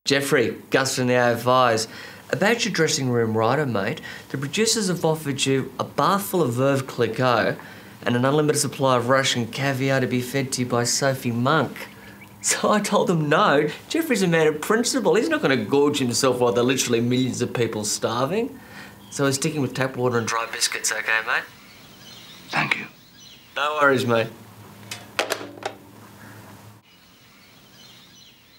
Jeffrey, Gus from the AFIs. About your dressing room rider, mate, the producers have offered you a bar full of Veuve Clicquot and an unlimited supply of Russian caviar to be fed to you by Sophie Monk. So I told them no. Jeffrey's a man of principle. He's not going to gorge himself while there are literally millions of people starving. So he's sticking with tap water and dry biscuits, okay, mate? Thank you. No worries, mate.